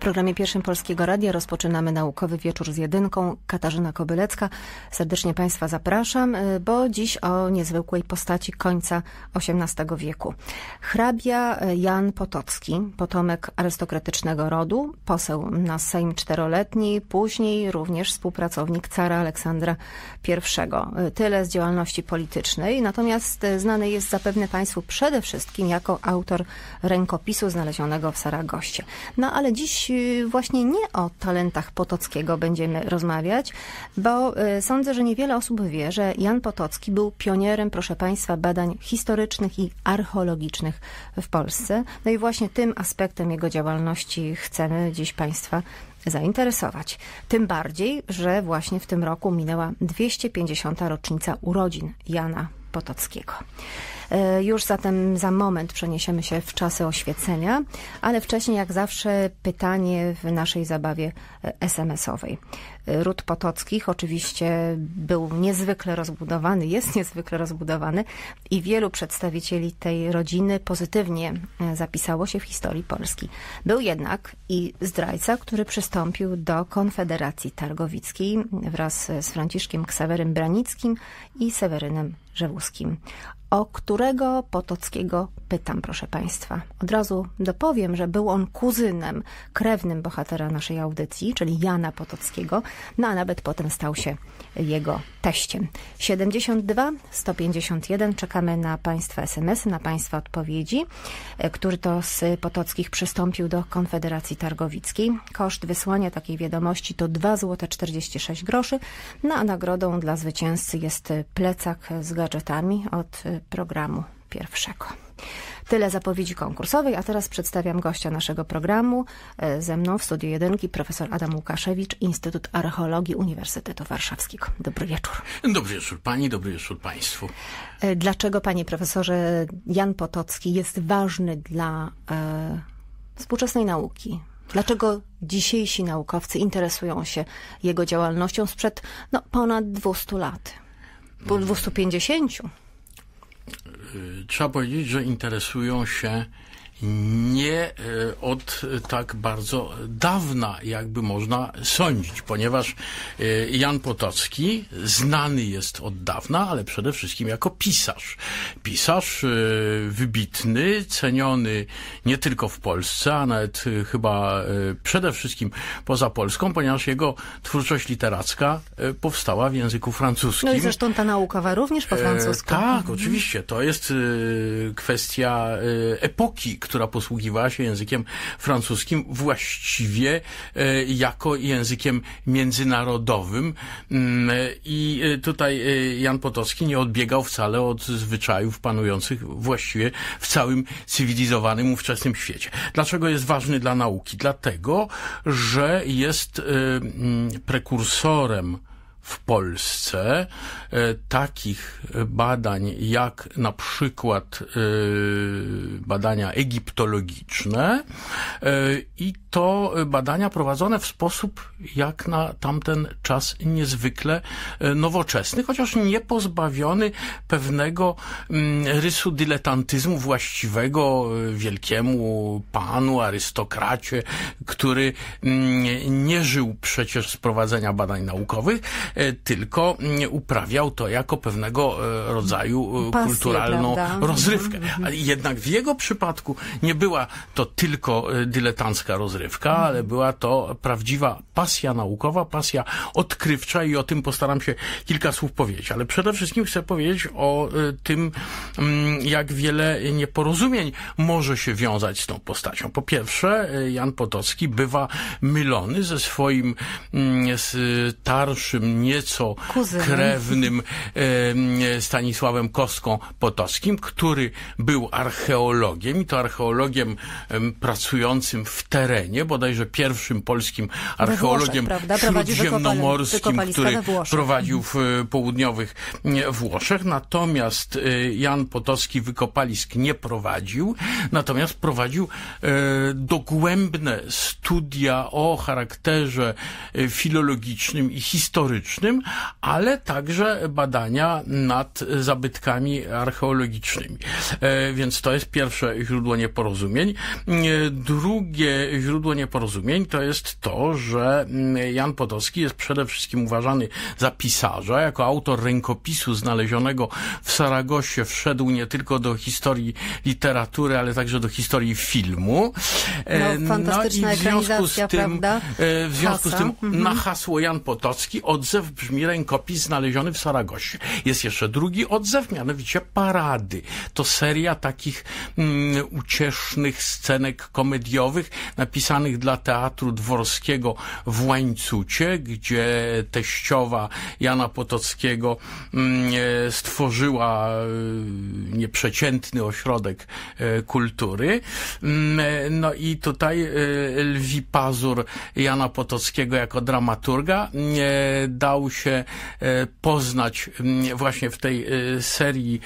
programie pierwszym Polskiego Radia rozpoczynamy Naukowy Wieczór z Jedynką. Katarzyna Kobylecka. Serdecznie Państwa zapraszam, bo dziś o niezwykłej postaci końca XVIII wieku. Hrabia Jan Potocki, potomek arystokratycznego rodu, poseł na Sejm czteroletni, później również współpracownik cara Aleksandra I. Tyle z działalności politycznej, natomiast znany jest zapewne Państwu przede wszystkim jako autor rękopisu znalezionego w Saragoście. No ale dziś właśnie nie o talentach Potockiego będziemy rozmawiać, bo sądzę, że niewiele osób wie, że Jan Potocki był pionierem, proszę Państwa, badań historycznych i archeologicznych w Polsce. No i właśnie tym aspektem jego działalności chcemy dziś Państwa zainteresować. Tym bardziej, że właśnie w tym roku minęła 250. rocznica urodzin Jana Potockiego. Już zatem za moment przeniesiemy się w czasy oświecenia, ale wcześniej jak zawsze pytanie w naszej zabawie SMS-owej. Ród Potockich oczywiście był niezwykle rozbudowany, jest niezwykle rozbudowany i wielu przedstawicieli tej rodziny pozytywnie zapisało się w historii Polski. Był jednak i zdrajca, który przystąpił do Konfederacji Targowickiej wraz z Franciszkiem Ksawerym Branickim i Sewerynem Rzewuskim. O którego Potockiego pytam, proszę Państwa. Od razu dopowiem, że był on kuzynem, krewnym bohatera naszej audycji, czyli Jana Potockiego, no a nawet potem stał się jego teściem. 72 151, czekamy na Państwa SMS-y, na Państwa odpowiedzi, który to z Potockich przystąpił do Konfederacji Targowickiej. Koszt wysłania takiej wiadomości to 2,46 zł, no a nagrodą dla zwycięzcy jest plecak z gadżetami od programu pierwszego. Tyle zapowiedzi konkursowej, a teraz przedstawiam gościa naszego programu. Ze mną w studiu Jedynki profesor Adam Łukaszewicz, Instytut Archeologii Uniwersytetu Warszawskiego. Dobry wieczór. Dobry wieczór Pani, dobry wieczór Państwu. Dlaczego, Panie Profesorze, Jan Potocki jest ważny dla współczesnej nauki? Dlaczego dzisiejsi naukowcy interesują się jego działalnością sprzed ponad 200 lat? Po 250? Trzeba powiedzieć, że interesują się nie od tak bardzo dawna, jakby można sądzić, ponieważ Jan Potocki znany jest od dawna, ale przede wszystkim jako pisarz. Pisarz wybitny, ceniony nie tylko w Polsce, a nawet chyba przede wszystkim poza Polską, ponieważ jego twórczość literacka powstała w języku francuskim. No i zresztą ta naukowa również po francusku. Tak, oczywiście. To jest kwestia epoki, która posługiwała się językiem francuskim właściwie jako językiem międzynarodowym. I tutaj Jan Potocki nie odbiegał wcale od zwyczajów panujących właściwie w całym cywilizowanym ówczesnym świecie. Dlaczego jest ważny dla nauki? Dlatego, że jest prekursorem w Polsce takich badań jak na przykład badania egiptologiczne i to badania prowadzone w sposób jak na tamten czas niezwykle nowoczesny, chociaż nie pozbawiony pewnego rysu dyletantyzmu właściwego wielkiemu panu, arystokracie, który nie żył przecież z prowadzenia badań naukowych, tylko uprawiał to jako pewnego rodzaju pasję, kulturalną rozrywkę. Ale jednak w jego przypadku nie była to tylko dyletancka rozrywka, ale była to prawdziwa pasja naukowa, pasja odkrywcza i o tym postaram się kilka słów powiedzieć. Ale przede wszystkim chcę powiedzieć o tym, jak wiele nieporozumień może się wiązać z tą postacią. Po pierwsze, Jan Potocki bywa mylony ze swoim starszym, nieco krewnym Stanisławem Kostką Potockim, który był archeologiem i to archeologiem pracującym w terenie, bodajże pierwszym polskim archeologiem śródziemnomorskim, który prowadził w południowych Włoszech. Natomiast Jan Potocki wykopalisk nie prowadził, natomiast prowadził dogłębne studia o charakterze filologicznym i historycznym, ale także badania nad zabytkami archeologicznymi. Więc to jest pierwsze źródło nieporozumień. drugie źródło nieporozumień to jest to, że Jan Potocki jest przede wszystkim uważany za pisarza. Jako autor rękopisu znalezionego w Saragosie wszedł nie tylko do historii literatury, ale także do historii filmu. Fantastyczna ekranizacja, prawda? W związku z tym na hasło Jan Potocki odzew brzmi rękopis znaleziony w Saragosie. Jest jeszcze drugi odzew, mianowicie Parady. To seria takich uciesznych scenek komediowych napisanych dla Teatru Dworskiego w Łańcucie, gdzie teściowa Jana Potockiego stworzyła nieprzeciętny ośrodek kultury. No i tutaj lwi pazur Jana Potockiego jako dramaturga dał się poznać właśnie w tej serii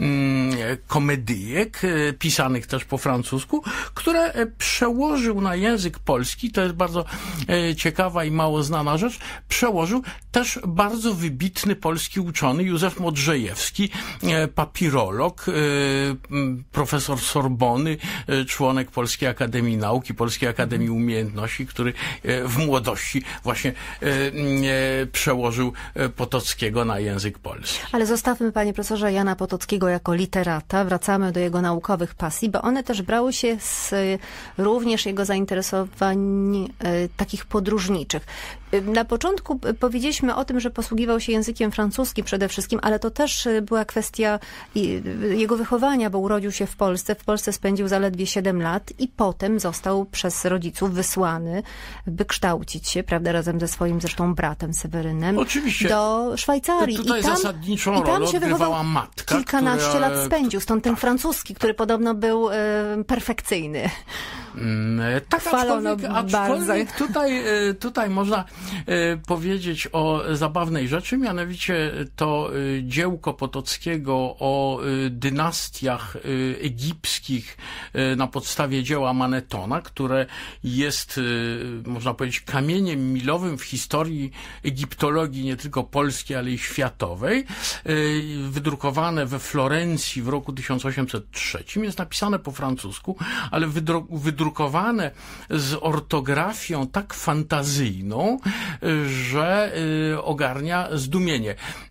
komedyjek, pisanych też po francusku, które przełożył na język polski, to jest bardzo ciekawa i mało znana rzecz, przełożył też bardzo wybitny polski uczony Józef Modrzejewski, papirolog, profesor Sorbony, członek Polskiej Akademii Nauk i Polskiej Akademii Umiejętności, który w młodości właśnie przełożył Potockiego na język polski. Ale zostawmy, panie profesorze, Jana Potockiego jako literata. Wracamy do jego naukowych pasji, bo one też brały się z również jego zainteresowań takich podróżniczych. Na początku powiedzieliśmy o tym, że posługiwał się językiem francuskim przede wszystkim, ale to też była kwestia jego wychowania, bo urodził się w Polsce. W Polsce spędził zaledwie 7 lat i potem został przez rodziców wysłany, by kształcić się, prawda, razem ze swoim zresztą bratem Sewerynem, oczywiście, do Szwajcarii. Tutaj zasadniczą rolę odgrywała matka, kilkanaście lat spędził, stąd ten francuski, który podobno był perfekcyjny. Tak, aczkolwiek tutaj można powiedzieć o zabawnej rzeczy, mianowicie to dziełko Potockiego o dynastiach egipskich na podstawie dzieła Manetona, które jest, można powiedzieć, kamieniem milowym w historii egiptologii nie tylko polskiej, ale i światowej. Wydrukowane we Florencji w roku 1803. Jest napisane po francusku, ale wydrukowane z ortografią tak fantazyjną, że ogarnia zdumienie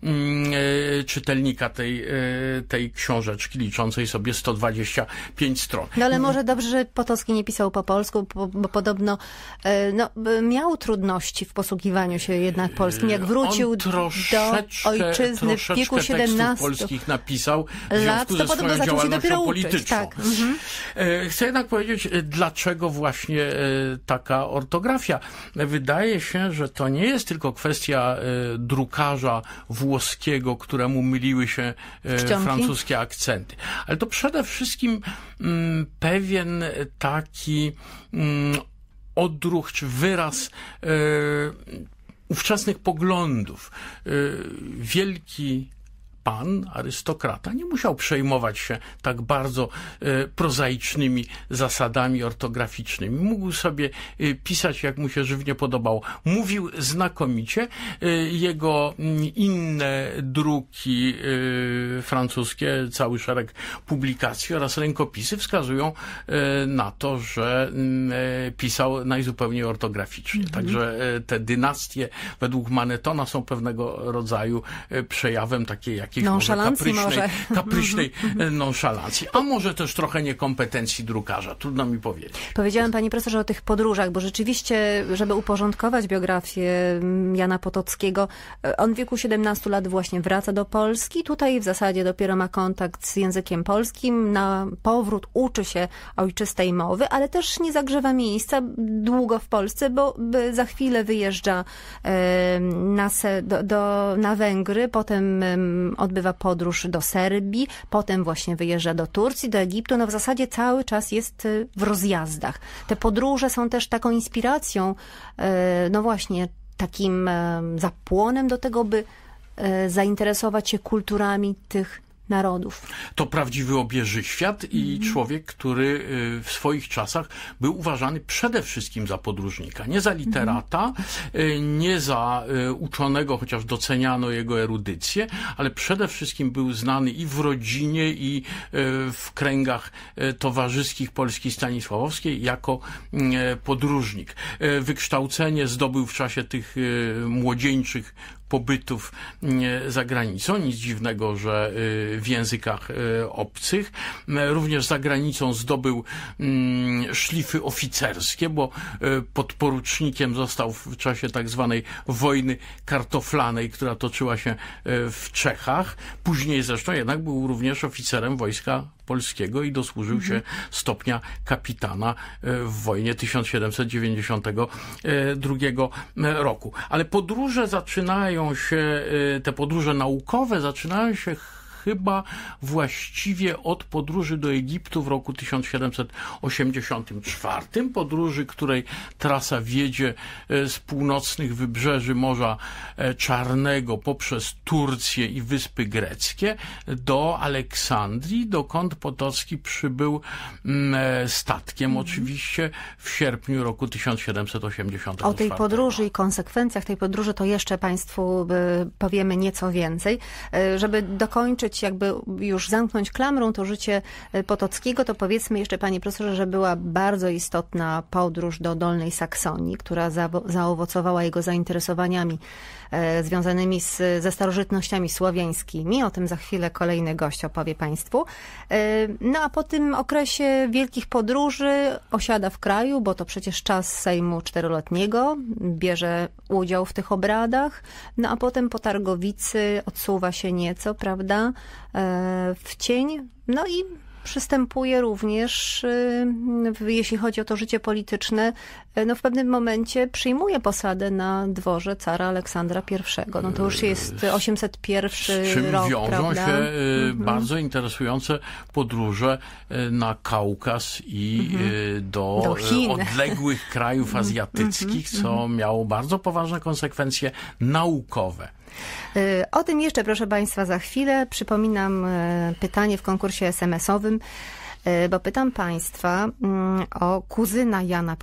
czytelnika tej książeczki, liczącej sobie 125 stron. No ale może dobrze, że Potocki nie pisał po polsku, bo podobno miał trudności w posługiwaniu się jednak polskim. Jak wrócił do ojczyzny w wieku 17 polskich napisał w związku ze swoją działalnością polityczną. Tak. Chcę jednak powiedzieć, dlaczego właśnie taka ortografia. Wydaje się, że to nie jest tylko kwestia drukarza włoskiego, któremu myliły się francuskie akcenty, ale to przede wszystkim pewien taki odruch czy wyraz ówczesnych poglądów. Wielki pan, arystokrata, nie musiał przejmować się tak bardzo prozaicznymi zasadami ortograficznymi. Mógł sobie pisać, jak mu się żywnie podobało. Mówił znakomicie. Jego inne druki francuskie, cały szereg publikacji oraz rękopisy wskazują na to, że pisał najzupełniej ortograficznie. Także te dynastie według Manetona są pewnego rodzaju przejawem takiej jakiejś kapryśnej nonszalancji, a może też trochę niekompetencji drukarza, trudno mi powiedzieć. Powiedziałem, panie profesorze, o tych podróżach, bo rzeczywiście, żeby uporządkować biografię Jana Potockiego, on w wieku 17 lat właśnie wraca do Polski, tutaj w zasadzie dopiero ma kontakt z językiem polskim, na powrót uczy się ojczystej mowy, ale też nie zagrzewa miejsca długo w Polsce, bo za chwilę wyjeżdża na Węgry, potem odbywa podróż do Serbii, potem właśnie wyjeżdża do Turcji, do Egiptu. No w zasadzie cały czas jest w rozjazdach. Te podróże są też taką inspiracją, no właśnie takim zapłonem do tego, by zainteresować się kulturami tych narodów. To prawdziwy obieży świat i człowiek, który w swoich czasach był uważany przede wszystkim za podróżnika. Nie za literata, nie za uczonego, chociaż doceniano jego erudycję, ale przede wszystkim był znany i w rodzinie, i w kręgach towarzyskich Polski Stanisławowskiej jako podróżnik. Wykształcenie zdobył w czasie tych młodzieńczych pobytów za granicą. Nic dziwnego, że w językach obcych. Również za granicą zdobył szlify oficerskie, bo podporucznikiem został w czasie tak zwanej wojny kartoflanej, która toczyła się w Czechach. Później zresztą jednak był również oficerem Wojska Polskiego i dosłużył się stopnia kapitana w wojnie 1792 roku. Ale podróże te podróże naukowe zaczynają się chyba właściwie od podróży do Egiptu w roku 1784, podróży, której trasa wiedzie z północnych wybrzeży Morza Czarnego poprzez Turcję i Wyspy Greckie do Aleksandrii, dokąd Potocki przybył statkiem, oczywiście w sierpniu roku 1784. O tej podróży i konsekwencjach tej podróży to jeszcze Państwu powiemy nieco więcej. Żeby dokończyć, jakby już zamknąć klamrą to życie Potockiego, to powiedzmy jeszcze, panie profesorze, że była bardzo istotna podróż do Dolnej Saksonii, która zaowocowała jego zainteresowaniami związanymi ze starożytnościami słowiańskimi. O tym za chwilę kolejny gość opowie Państwu. No a po tym okresie wielkich podróży osiada w kraju, bo to przecież czas Sejmu Czteroletniego, bierze udział w tych obradach, no a potem po Targowicy odsuwa się nieco, prawda, w cień, no i przystępuje również, jeśli chodzi o to życie polityczne, no w pewnym momencie przyjmuje posadę na dworze cara Aleksandra I. No to już jest 801 z czym rok, wiążą prawda? się bardzo interesujące podróże na Kaukaz i do Chin. odległych krajów azjatyckich, co miało bardzo poważne konsekwencje naukowe. O tym jeszcze, proszę Państwa, za chwilę. Przypominam pytanie w konkursie SMS-owym, bo pytam Państwa o kuzyna Jana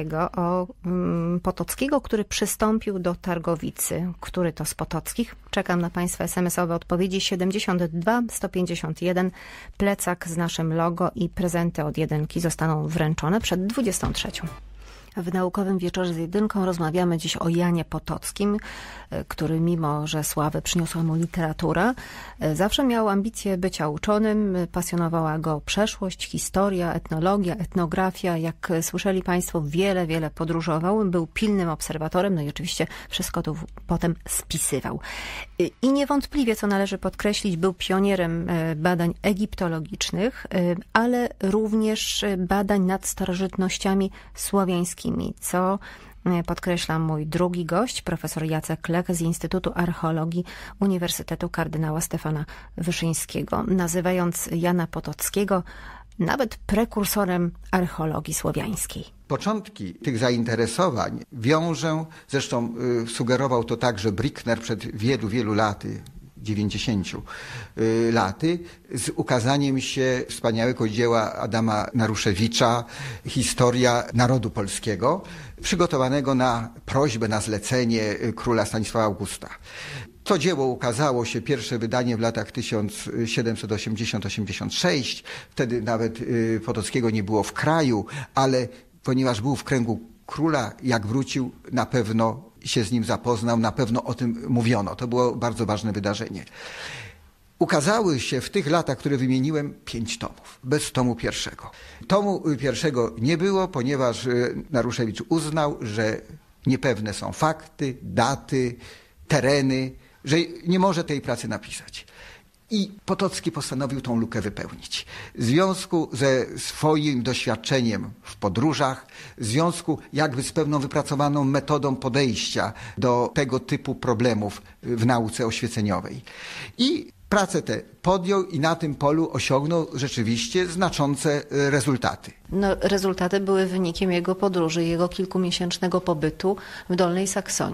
Potockiego, który przystąpił do Targowicy. Który to z Potockich? Czekam na Państwa SMS-owe odpowiedzi. 72 151, plecak z naszym logo i prezenty od Jedynki zostaną wręczone przed 23. W Naukowym Wieczorze z Jedynką rozmawiamy dziś o Janie Potockim, który mimo, że sławę przyniosła mu literatura, zawsze miał ambicje bycia uczonym, pasjonowała go przeszłość, historia, etnologia, etnografia. Jak słyszeli Państwo, wiele podróżował, był pilnym obserwatorem, no i oczywiście wszystko to potem spisywał. I niewątpliwie, co należy podkreślić, był pionierem badań egiptologicznych, ale również badań nad starożytnościami słowiańskimi, co podkreśla mój drugi gość, profesor Jacek Lech z Instytutu Archeologii Uniwersytetu Kardynała Stefana Wyszyńskiego, nazywając Jana Potockiego nawet prekursorem archeologii słowiańskiej. Początki tych zainteresowań wiążę, zresztą sugerował to także Brickner przed wielu laty, 90 laty, z ukazaniem się wspaniałego dzieła Adama Naruszewicza Historia narodu polskiego, przygotowanego na prośbę, na zlecenie króla Stanisława Augusta. To dzieło ukazało się, pierwsze wydanie w latach 1780-86. Wtedy nawet Potockiego nie było w kraju, ale ponieważ był w kręgu króla, jak wrócił, na pewno się z nim zapoznał, na pewno o tym mówiono. To było bardzo ważne wydarzenie. Ukazały się w tych latach, które wymieniłem, 5 tomów, bez tomu pierwszego. Tomu pierwszego nie było, ponieważ Naruszewicz uznał, że niepewne są fakty, daty, tereny, że nie może tej pracy napisać. I Potocki postanowił tą lukę wypełnić. W związku ze swoim doświadczeniem w podróżach, w związku jakby z pewną wypracowaną metodą podejścia do tego typu problemów w nauce oświeceniowej. I pracę tę podjął i na tym polu osiągnął rzeczywiście znaczące rezultaty. No, rezultaty były wynikiem jego podróży, jego kilkumiesięcznego pobytu w Dolnej Saksonii.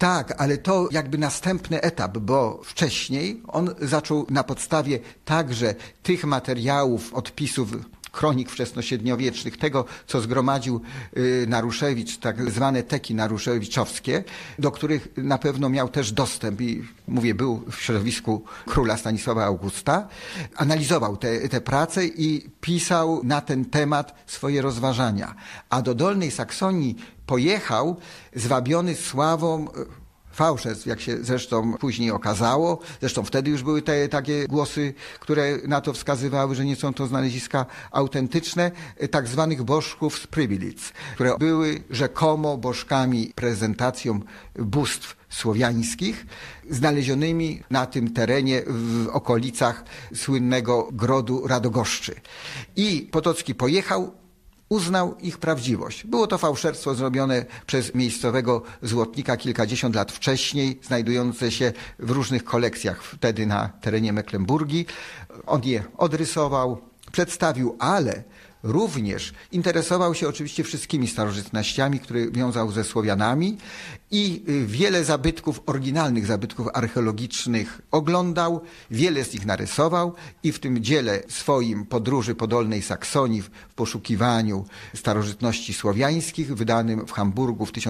Tak, ale to jakby następny etap, bo wcześniej on zaczął na podstawie także tych materiałów, odpisów, kronik wczesnośredniowiecznych, tego, co zgromadził Naruszewicz, tak zwane teki naruszewiczowskie, do których na pewno miał też dostęp i mówię, był w środowisku króla Stanisława Augusta, analizował te prace i pisał na ten temat swoje rozważania. A do Dolnej Saksonii pojechał zwabiony sławą fałszerstw, jak się zresztą później okazało. Zresztą wtedy już były te takie głosy, które na to wskazywały, że nie są to znaleziska autentyczne, tak zwanych bożków z Pribilic, które były rzekomo bożkami, prezentacją bóstw słowiańskich, znalezionymi na tym terenie w okolicach słynnego grodu Radogoszczy. I Potocki pojechał, uznał ich prawdziwość. Było to fałszerstwo zrobione przez miejscowego złotnika kilkadziesiąt lat wcześniej, znajdujące się w różnych kolekcjach wtedy na terenie Mecklenburgii. On je odrysował, przedstawił, ale również interesował się oczywiście wszystkimi starożytnościami, które wiązał ze Słowianami i wiele zabytków, oryginalnych zabytków archeologicznych oglądał, wiele z nich narysował i w tym dziele swoim Podróży po Dolnej Saksonii w poszukiwaniu starożytności słowiańskich, wydanym w Hamburgu w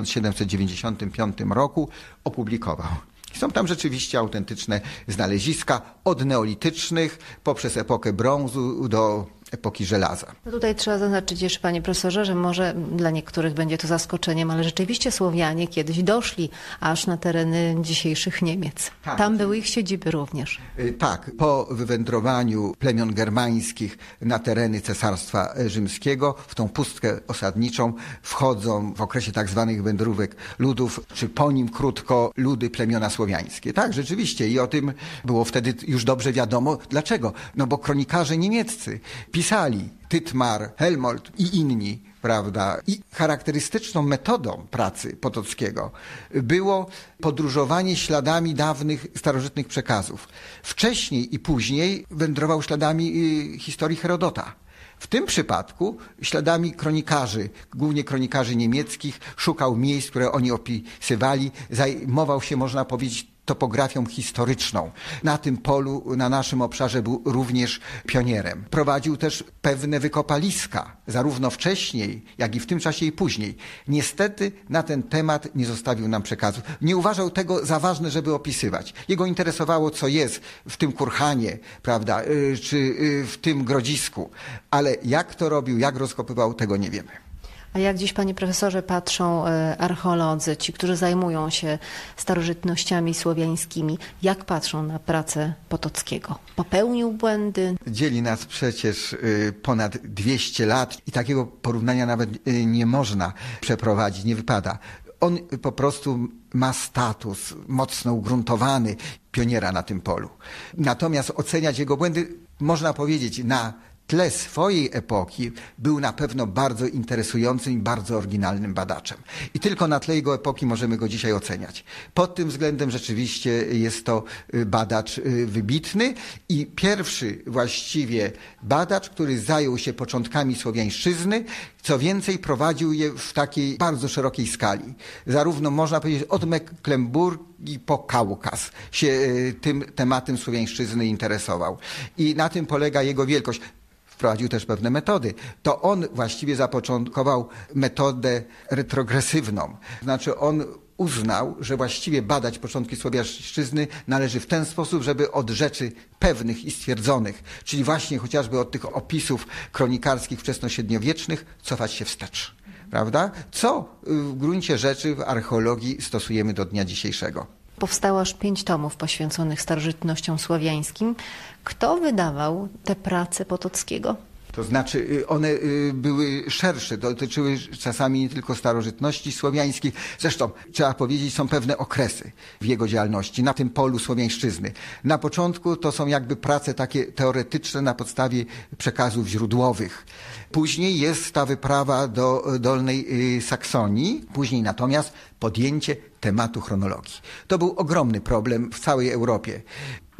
1795 roku, opublikował. Są tam rzeczywiście autentyczne znaleziska od neolitycznych poprzez epokę brązu do epoki żelaza. No tutaj trzeba zaznaczyć jeszcze, panie profesorze, że może dla niektórych będzie to zaskoczeniem, ale rzeczywiście Słowianie kiedyś doszli aż na tereny dzisiejszych Niemiec. Tak. Tam były ich siedziby również. Tak, po wywędrowaniu plemion germańskich na tereny Cesarstwa Rzymskiego, w tą pustkę osadniczą wchodzą w okresie tak zwanych wędrówek ludów, czy po nim krótko ludy plemiona słowiańskie. Tak, rzeczywiście i o tym było wtedy już dobrze wiadomo. Dlaczego? No bo kronikarze niemieccy pisali, Tytmar, Helmold i inni, prawda? I charakterystyczną metodą pracy Potockiego było podróżowanie śladami dawnych, starożytnych przekazów. Wcześniej i później wędrował śladami historii Herodota. W tym przypadku śladami kronikarzy, głównie kronikarzy niemieckich, szukał miejsc, które oni opisywali, zajmował się, można powiedzieć, topografią historyczną. Na tym polu, na naszym obszarze był również pionierem. Prowadził też pewne wykopaliska, zarówno wcześniej, jak i w tym czasie i później. Niestety na ten temat nie zostawił nam przekazów. Nie uważał tego za ważne, żeby opisywać. Jego interesowało, co jest w tym kurhanie, prawda, czy w tym grodzisku. Ale jak to robił, jak rozkopywał, tego nie wiemy. A jak dziś, panie profesorze, patrzą archeolodzy, ci, którzy zajmują się starożytnościami słowiańskimi, jak patrzą na pracę Potockiego? Popełnił błędy? Dzieli nas przecież ponad 200 lat i takiego porównania nawet nie można przeprowadzić, nie wypada. On po prostu ma status mocno ugruntowany pioniera na tym polu. Natomiast oceniać jego błędy, można powiedzieć, na tle swojej epoki był na pewno bardzo interesującym i bardzo oryginalnym badaczem. I tylko na tle jego epoki możemy go dzisiaj oceniać. Pod tym względem rzeczywiście jest to badacz wybitny i pierwszy właściwie badacz, który zajął się początkami słowiańszczyzny, co więcej prowadził je w takiej bardzo szerokiej skali. Zarówno można powiedzieć od Mecklenburgii po Kaukaz się tym tematem słowiańszczyzny interesował. I na tym polega jego wielkość. Wprowadził też pewne metody. To on właściwie zapoczątkował metodę retrogresywną. Znaczy on uznał, że właściwie badać początki słowiańszczyzny należy w ten sposób, żeby od rzeczy pewnych i stwierdzonych, czyli właśnie chociażby od tych opisów kronikarskich wczesnośredniowiecznych, cofać się wstecz. Prawda? Co w gruncie rzeczy w archeologii stosujemy do dnia dzisiejszego. Powstało aż 5 tomów poświęconych starożytnościom słowiańskim. Kto wydawał te prace Potockiego? To znaczy one były szersze, dotyczyły czasami nie tylko starożytności słowiańskich. Zresztą trzeba powiedzieć, są pewne okresy w jego działalności na tym polu słowiańszczyzny. Na początku to są jakby prace takie teoretyczne na podstawie przekazów źródłowych. Później jest ta wyprawa do Dolnej Saksonii, później natomiast podjęcie tematu chronologii. To był ogromny problem w całej Europie.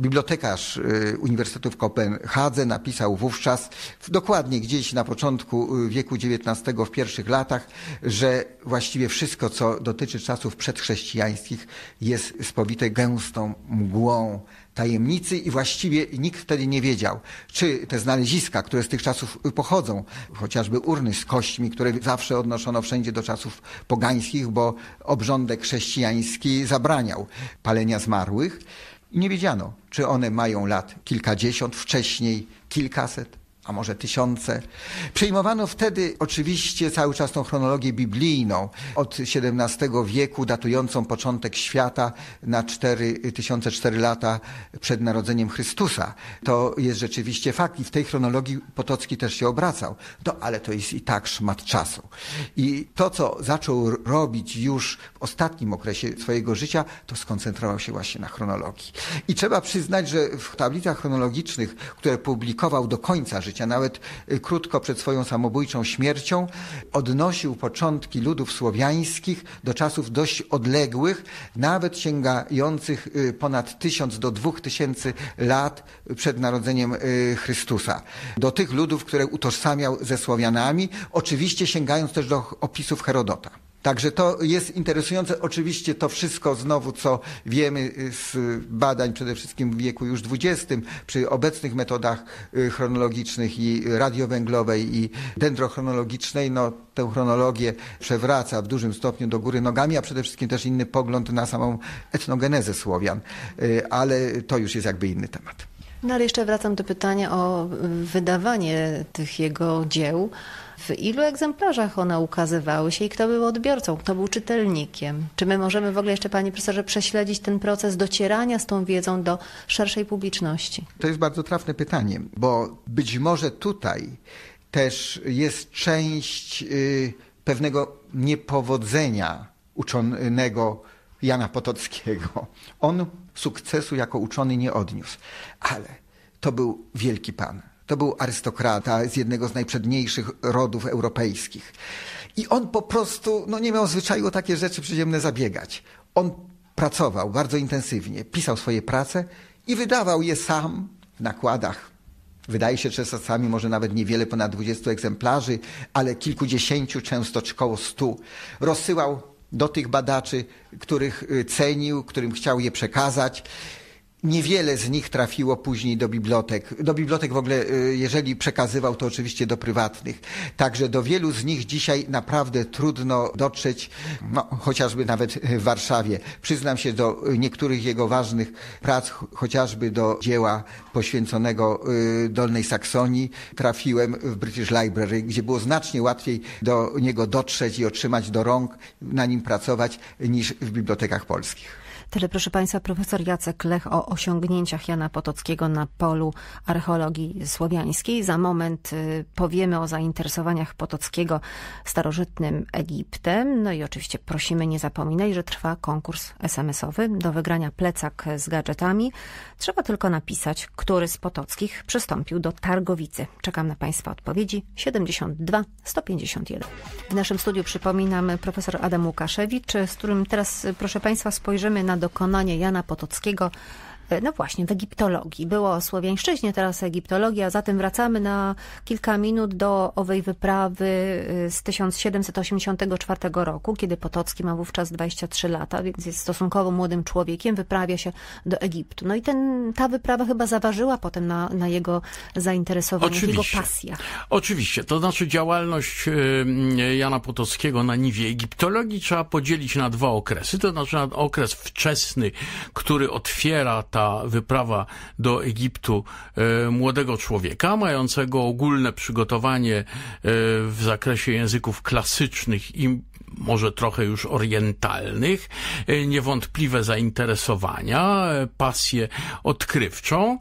Bibliotekarz Uniwersytetu w Kopenhadze napisał wówczas, dokładnie gdzieś na początku wieku XIX, w pierwszych latach, że właściwie wszystko, co dotyczy czasów przedchrześcijańskich, jest spowite gęstą mgłą tajemnicy i właściwie nikt wtedy nie wiedział, czy te znaleziska, które z tych czasów pochodzą, chociażby urny z kośćmi, które zawsze odnoszono wszędzie do czasów pogańskich, bo obrządek chrześcijański zabraniał palenia zmarłych. I nie wiedziano, czy one mają lat kilkadziesiąt, wcześniej kilkaset, a może tysiące. Przyjmowano wtedy oczywiście cały czas tą chronologię biblijną od XVII wieku, datującą początek świata na 4004 lata przed narodzeniem Chrystusa. To jest rzeczywiście fakt i w tej chronologii Potocki też się obracał. No ale to jest i tak szmat czasu. I to, co zaczął robić już w ostatnim okresie swojego życia, to skoncentrował się właśnie na chronologii. I trzeba przyznać, że w tablicach chronologicznych, które publikował do końca życia, nawet krótko przed swoją samobójczą śmiercią, odnosił początki ludów słowiańskich do czasów dość odległych, nawet sięgających ponad 1000 do 2000 lat przed narodzeniem Chrystusa. Do tych ludów, które utożsamiał ze Słowianami, oczywiście sięgając też do opisów Herodota. Także to jest interesujące. Oczywiście to wszystko znowu, co wiemy z badań przede wszystkim w wieku już XX, przy obecnych metodach chronologicznych i radiowęglowej i dendrochronologicznej, no tę chronologię przewraca w dużym stopniu do góry nogami, a przede wszystkim też inny pogląd na samą etnogenezę Słowian. Ale to już jest jakby inny temat. No ale jeszcze wracam do pytania o wydawanie tych jego dzieł. W ilu egzemplarzach one ukazywały się i kto był odbiorcą, kto był czytelnikiem? Czy my możemy w ogóle jeszcze, panie profesorze, prześledzić ten proces docierania z tą wiedzą do szerszej publiczności? To jest bardzo trafne pytanie, bo być może tutaj też jest część pewnego niepowodzenia uczonego Jana Potockiego. On sukcesu jako uczony nie odniósł, ale to był wielki pan. To był arystokrata z jednego z najprzedniejszych rodów europejskich. I on po prostu nie miał zwyczaju o takie rzeczy przyziemne zabiegać. On pracował bardzo intensywnie, pisał swoje prace i wydawał je sam w nakładach. Wydaje się, że czasami może nawet niewiele ponad 20 egzemplarzy, ale kilkudziesięciu, często około 100. Rozsyłał do tych badaczy, których cenił, którym chciał je przekazać. Niewiele z nich trafiło później do bibliotek. Do bibliotek w ogóle, jeżeli przekazywał, to oczywiście do prywatnych. Także do wielu z nich dzisiaj naprawdę trudno dotrzeć, chociażby nawet w Warszawie. Przyznam się, do niektórych jego ważnych prac, chociażby do dzieła poświęconego Dolnej Saksonii, trafiłem w British Library, gdzie było znacznie łatwiej do niego dotrzeć i otrzymać do rąk, na nim pracować, niż w bibliotekach polskich. Tyle, proszę państwa, profesor Jacek Lech o osiągnięciach Jana Potockiego na polu archeologii słowiańskiej. Za moment powiemy o zainteresowaniach Potockiego starożytnym Egiptem. No i oczywiście prosimy nie zapominać, że trwa konkurs SMS-owy. Do wygrania plecak z gadżetami. Trzeba tylko napisać, który z Potockich przystąpił do Targowicy. Czekam na państwa odpowiedzi. 72 151. W naszym studiu, przypominam, profesor Adam Łukaszewicz, z którym teraz, proszę państwa, spojrzymy na dokonanie Jana Potockiego, no właśnie, w egiptologii. Było o słowiańszczyźnie, teraz egiptologia, a zatem wracamy na kilka minut do owej wyprawy z 1784 roku, kiedy Potocki ma wówczas 23 lata, więc jest stosunkowo młodym człowiekiem, wyprawia się do Egiptu. No i ta wyprawa chyba zaważyła potem na jego zainteresowaniach, jego pasjach. Oczywiście, to znaczy działalność Jana Potockiego na niwie egiptologii trzeba podzielić na dwa okresy. To znaczy na okres wczesny, który otwiera ta wyprawa do Egiptu młodego człowieka, mającego ogólne przygotowanie w zakresie języków klasycznych i może trochę już orientalnych, niewątpliwe zainteresowania, pasję odkrywczą,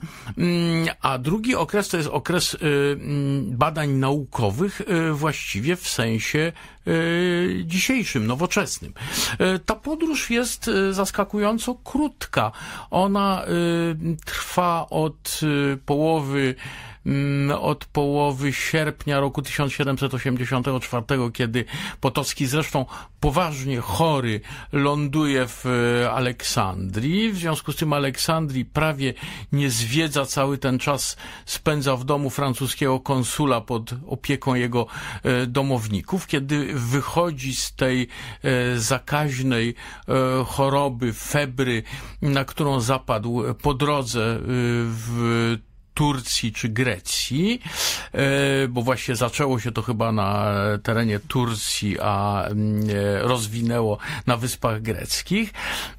a drugi okres to jest okres badań naukowych właściwie w sensie dzisiejszym, nowoczesnym. Ta podróż jest zaskakująco krótka. Ona trwa od połowy od połowy sierpnia roku 1784, kiedy Potocki, zresztą poważnie chory, ląduje w Aleksandrii. W związku z tym Aleksandrii prawie nie zwiedza, cały ten czas spędza w domu francuskiego konsula pod opieką jego domowników. Kiedy wychodzi z tej zakaźnej choroby, febry, na którą zapadł po drodze w Turcji czy Grecji, bo właśnie zaczęło się to chyba na terenie Turcji, a rozwinęło na Wyspach Greckich.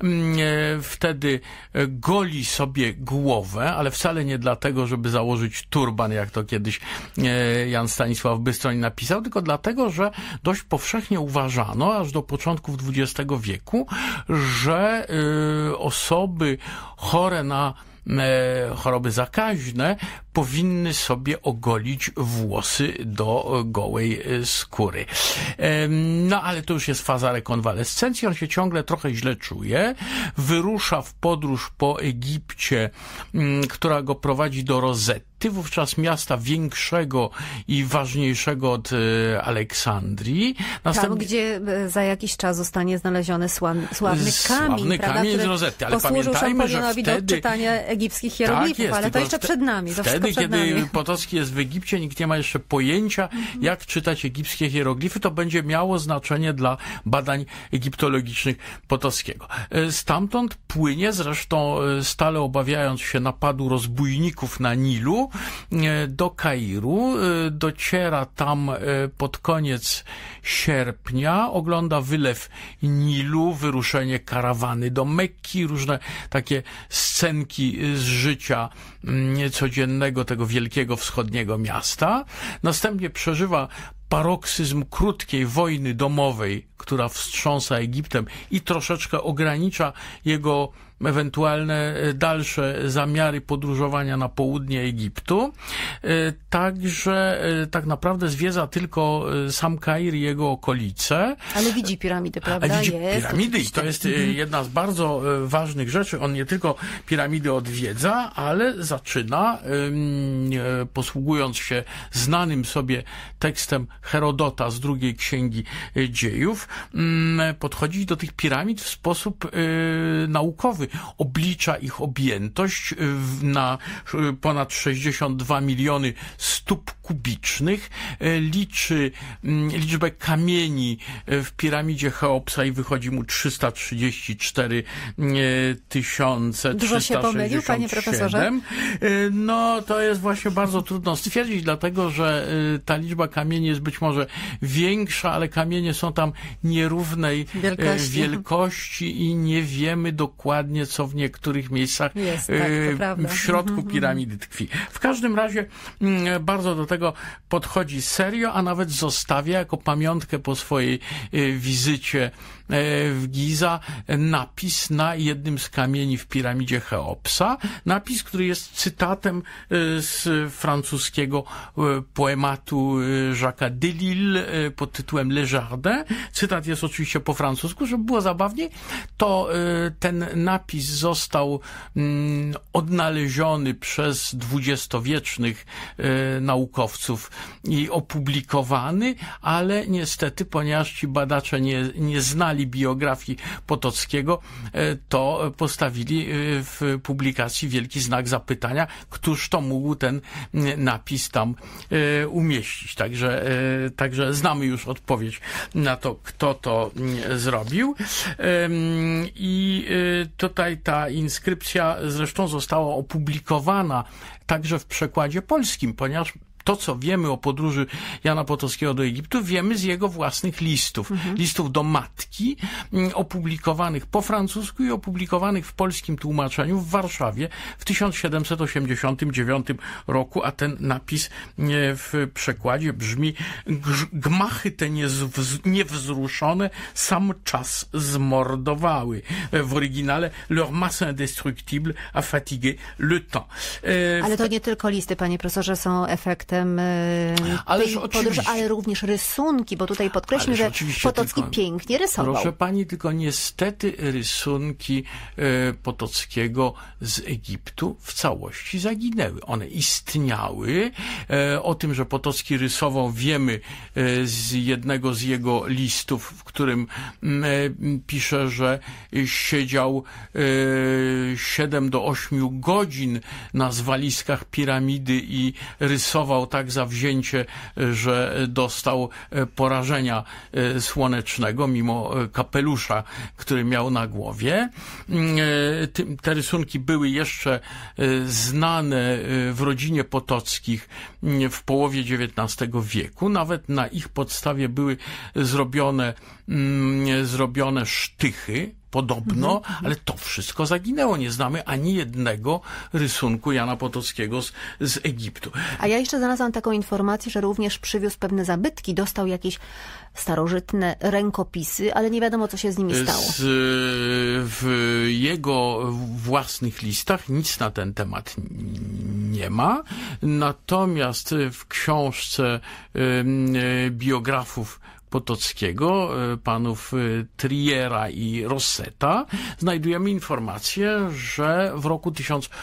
Wtedy goli sobie głowę, ale wcale nie dlatego, żeby założyć turban, jak to kiedyś Jan Stanisław Bystroń napisał, tylko dlatego, że dość powszechnie uważano, aż do początków XX wieku, że osoby chore na choroby zakaźne powinny sobie ogolić włosy do gołej skóry. No ale to już jest faza rekonwalescencji, on się ciągle trochę źle czuje, wyrusza w podróż po Egipcie, która go prowadzi do Rozetty, wówczas miasta większego i ważniejszego od Aleksandrii. Tam, gdzie za jakiś czas zostanie znaleziony sławny kamień z Rozetty, ale posłużył pamiętajmy, że wtedy do czytania egipskich hieroglifów, tak, ale to jeszcze przed nami. Wtedy, kiedy Potocki jest w Egipcie, nikt nie ma jeszcze pojęcia, jak czytać egipskie hieroglify, to będzie miało znaczenie dla badań egiptologicznych Potockiego. Stamtąd płynie, zresztą stale obawiając się napadu rozbójników na Nilu, do Kairu, dociera tam pod koniec sierpnia, ogląda wylew Nilu, wyruszenie karawany do Mekki, różne takie scenki z życia codziennego tego wielkiego wschodniego miasta. Następnie przeżywa paroksyzm krótkiej wojny domowej, która wstrząsa Egiptem i troszeczkę ogranicza jego ewentualne dalsze zamiary podróżowania na południe Egiptu. Także tak naprawdę zwiedza tylko sam Kair i jego okolice. Ale widzi piramidy, prawda? Widzi piramidy i to jest jedna z bardzo ważnych rzeczy. On nie tylko piramidy odwiedza, ale zaczyna, posługując się znanym sobie tekstem Herodota z drugiej księgi dziejów, podchodzić do tych piramid w sposób naukowy. Oblicza ich objętość na ponad 62 miliony stóp kubicznych, liczy liczbę kamieni w piramidzie Cheopsa i wychodzi mu 334 367. Dużo się pomylił, panie profesorze? No, to jest właśnie bardzo trudno stwierdzić, dlatego, że ta liczba kamieni jest być może większa, ale kamienie są tam nierównej wielkości i nie wiemy dokładnie, co w niektórych miejscach jest, tak, w środku piramidy tkwi. W każdym razie bardzo do tego podchodzi serio, a nawet zostawia jako pamiątkę po swojej wizycie w Giza napis na jednym z kamieni w piramidzie Cheopsa. Napis, który jest cytatem z francuskiego poematu Jacques'a Delisle pod tytułem Le Jardin. Cytat jest oczywiście po francusku, żeby było zabawniej. To ten napis został odnaleziony przez dwudziestowiecznych naukowców i opublikowany, ale niestety, ponieważ ci badacze nie znali biografii Potockiego, to postawili w publikacji wielki znak zapytania, któż to mógł ten napis tam umieścić. Także znamy już odpowiedź na to, kto to zrobił. I tutaj ta inskrypcja zresztą została opublikowana także w przekładzie polskim, ponieważ to, co wiemy o podróży Jana Potockiego do Egiptu, wiemy z jego własnych listów. Listów do matki, opublikowanych po francusku i opublikowanych w polskim tłumaczeniu w Warszawie w 1789 roku, a ten napis w przekładzie brzmi: gmachy te niewzruszone sam czas zmordowały. W oryginale leur masse indestructible a fatigué le temps. Ale to nie tylko listy, panie profesorze, są efektem efektem tej podróży, ale również rysunki, bo tutaj podkreślmy, że Potocki pięknie rysował. Proszę pani, tylko niestety rysunki Potockiego z Egiptu w całości zaginęły. One istniały. O tym, że Potocki rysował, wiemy z jednego z jego listów, w którym pisze, że siedział 7 do 8 godzin na zwaliskach piramidy i rysował tak zawzięcie, że dostał porażenia słonecznego, mimo kapelusza, który miał na głowie. Te rysunki były jeszcze znane w rodzinie Potockich w połowie XIX wieku. Nawet na ich podstawie były zrobione sztychy, podobno, ale to wszystko zaginęło. Nie znamy ani jednego rysunku Jana Potockiego z Egiptu. A ja jeszcze znalazłam taką informację, że również przywiózł pewne zabytki, dostał jakieś starożytne rękopisy, ale nie wiadomo, co się z nimi stało. W jego własnych listach nic na ten temat nie ma, natomiast w książce biografów Potockiego, panów Triera i Rosseta, znajdujemy informację, że w roku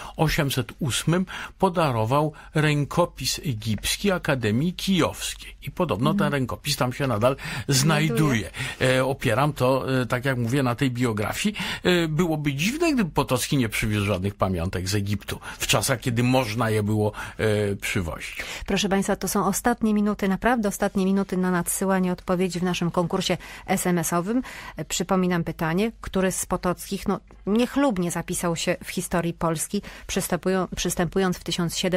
1808 podarował rękopis egipski Akademii Kijowskiej. I podobno ten rękopis tam się nadal znajduje. Opieram to, tak jak mówię, na tej biografii. Byłoby dziwne, gdyby Potocki nie przywiózł żadnych pamiątek z Egiptu w czasach, kiedy można je było przywozić. Proszę państwa, to są ostatnie minuty, naprawdę ostatnie minuty na nadsyłanie odpowiedzi w naszym konkursie SMS-owym. Przypominam pytanie, który z Potockich niechlubnie zapisał się w historii Polski, przystępując w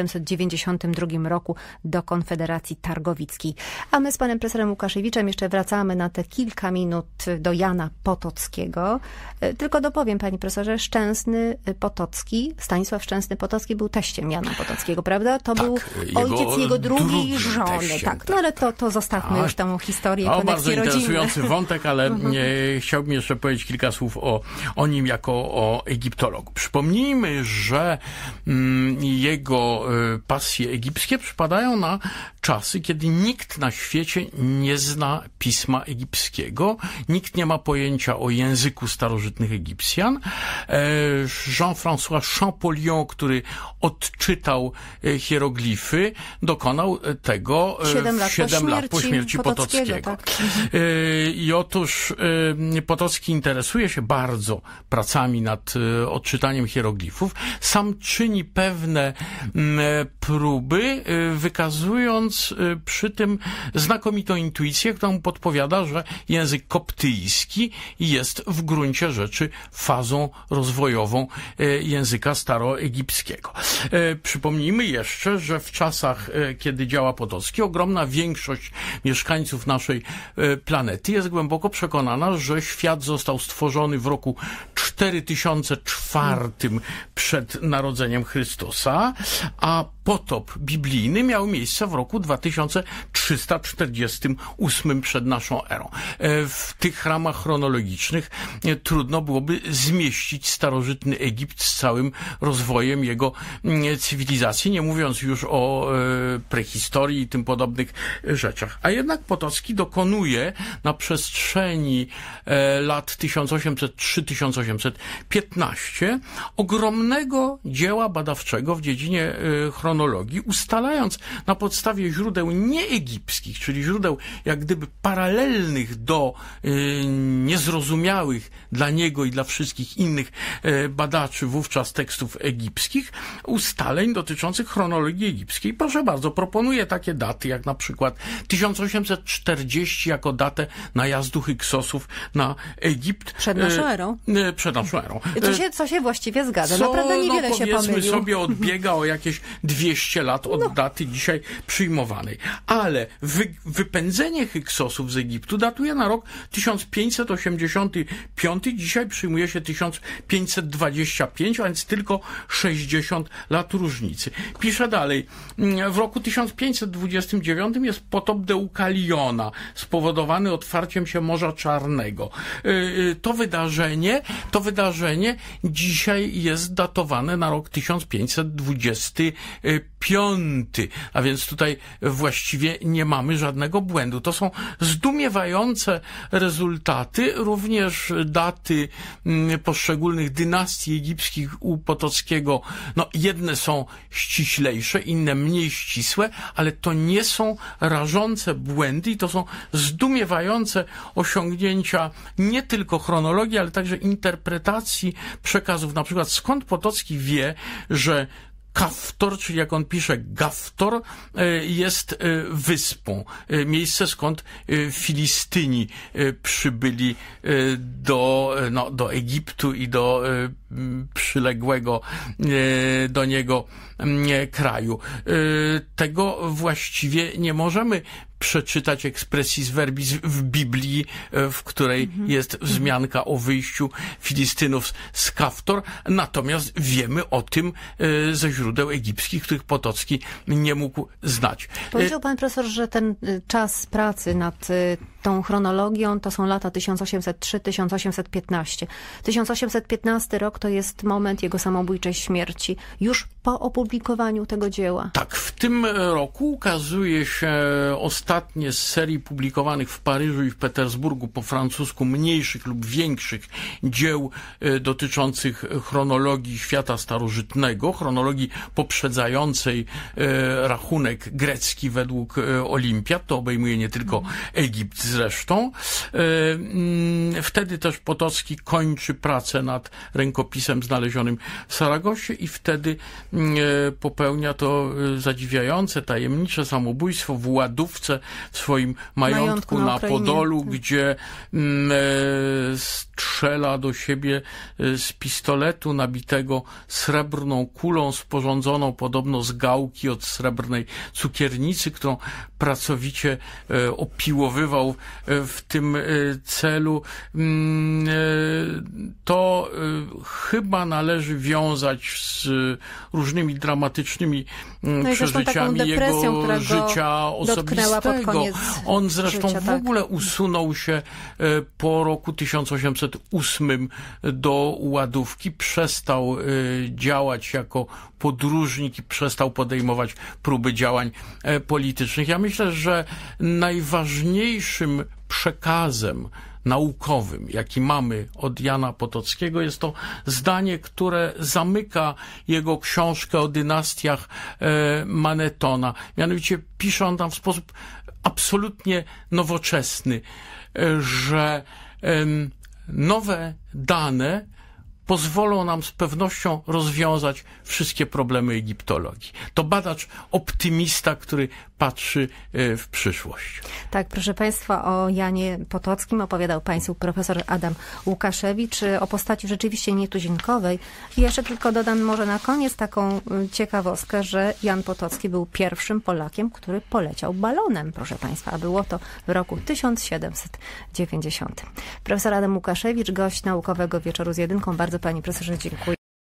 1792 roku do Konfederacji Targowickiej. A my z panem profesorem Łukaszewiczem jeszcze wracamy na te kilka minut do Jana Potockiego. Tylko dopowiem, panie profesorze, Stanisław Szczęsny Potocki był teściem Jana Potockiego, prawda? To był ojciec jego drugiej żony. Teściem, tak. No ale to zostawmy już tę historię. Bardzo interesujący wątek, ale chciałbym jeszcze powiedzieć kilka słów o nim jako o egiptologu. Przypomnijmy, że jego pasje egipskie przypadają na czasy, kiedy nikt na świecie nie zna pisma egipskiego, nikt nie ma pojęcia o języku starożytnych Egipcjan. Jean-François Champollion, który odczytał hieroglify, dokonał tego 7 lat po śmierci Potockiego. Tak. I otóż Potocki interesuje się bardzo pracami nad odczytaniem hieroglifów. Sam czyni pewne próby, wykazując przy tym znakomitą intuicję, która mu podpowiada, że język koptyjski jest w gruncie rzeczy fazą rozwojową języka staroegipskiego. Przypomnijmy jeszcze, że w czasach, kiedy działa Potocki, ogromna większość mieszkańców naszej planety jest głęboko przekonana, że świat został stworzony w roku 4004 przed narodzeniem Chrystusa, a potop biblijny miał miejsce w roku 2348 przed naszą erą. W tych ramach chronologicznych trudno byłoby zmieścić starożytny Egipt z całym rozwojem jego cywilizacji, nie mówiąc już o prehistorii i tym podobnych rzeczach. A jednak Potocki dokonuje na przestrzeni lat 1803-1815 ogromnego dzieła badawczego w dziedzinie chronologii, ustalając na podstawie źródeł nieegipskich, czyli źródeł jak gdyby paralelnych do niezrozumiałych dla niego i dla wszystkich innych badaczy wówczas tekstów egipskich, ustaleń dotyczących chronologii egipskiej. Proszę bardzo, proponuję takie daty, jak na przykład 1840 jako datę najazdu Hyksosów na Egipt. Przed naszą erą. Przed naszą erą. Co się właściwie zgadza. Naprawdę niewiele się pomylił. Powiedzmy sobie, odbiega o jakieś 200 lat od daty dzisiaj przyjmowanej. Ale ale wypędzenie Hyksosów z Egiptu datuje na rok 1585, dzisiaj przyjmuje się 1525, a więc tylko 60 lat różnicy. Pisze dalej, w roku 1529 jest potop Deukaliona, spowodowany otwarciem się Morza Czarnego. To wydarzenie dzisiaj jest datowane na rok 1525, a więc tutaj właściwie nie mamy żadnego błędu. To są zdumiewające rezultaty, również daty poszczególnych dynastii egipskich u Potockiego. No, jedne są ściślejsze, inne mniej ścisłe, ale to nie są rażące błędy i to są zdumiewające osiągnięcia nie tylko chronologii, ale także interpretacji przekazów. Na przykład skąd Potocki wie, że Kaftor, czyli jak on pisze Gaftor, jest wyspą. Miejsce, skąd Filistyni przybyli do Egiptu i do przyległego do niego kraju. Tego właściwie nie możemy przeczytać expressis verbis w Biblii, w której jest wzmianka o wyjściu Filistynów z Kaftor, natomiast wiemy o tym ze źródeł egipskich, których Potocki nie mógł znać. Powiedział pan profesor, że ten czas pracy nad tą chronologią to są lata 1803-1815. 1815 rok to jest moment jego samobójczej śmierci, już po opublikowaniu tego dzieła. Tak, w tym roku ukazuje się ostatnie z serii publikowanych w Paryżu i w Petersburgu po francusku mniejszych lub większych dzieł dotyczących chronologii świata starożytnego, chronologii poprzedzającej rachunek grecki według Olimpiad. To obejmuje nie tylko Egipt zresztą. Wtedy też Potocki kończy pracę nad rękopisem znalezionym w Saragosie i wtedy popełnia to zadziwiające, tajemnicze samobójstwo w Ładówce, w swoim majątku na Podolu, gdzie strzela do siebie z pistoletu nabitego srebrną kulą sporządzoną podobno z gałki od srebrnej cukiernicy, którą pracowicie opiłowywał w tym celu. To chyba należy wiązać z różnymi dramatycznymi przeżyciami jego życia osobistego. On zresztą w ogóle usunął się po roku 1808 do Ładówki, przestał działać jako podróżnik i przestał podejmować próby działań politycznych. Ja myślę, że najważniejszym przekazem naukowym, jaki mamy od Jana Potockiego, jest to zdanie, które zamyka jego książkę o dynastiach Manetona. Mianowicie pisze on tam w sposób absolutnie nowoczesny, że nowe dane pozwolą nam z pewnością rozwiązać wszystkie problemy egiptologii. To badacz optymista, który patrzy w przyszłość. Tak, proszę Państwa, o Janie Potockim opowiadał Państwu profesor Adam Łukaszewicz, o postaci rzeczywiście nietuzinkowej. I jeszcze tylko dodam może na koniec taką ciekawostkę, że Jan Potocki był pierwszym Polakiem, który poleciał balonem, proszę Państwa, a było to w roku 1790. Profesor Adam Łukaszewicz, gość naukowego Wieczoru z Jedynką. Bardzo Panie Profesorze dziękuję.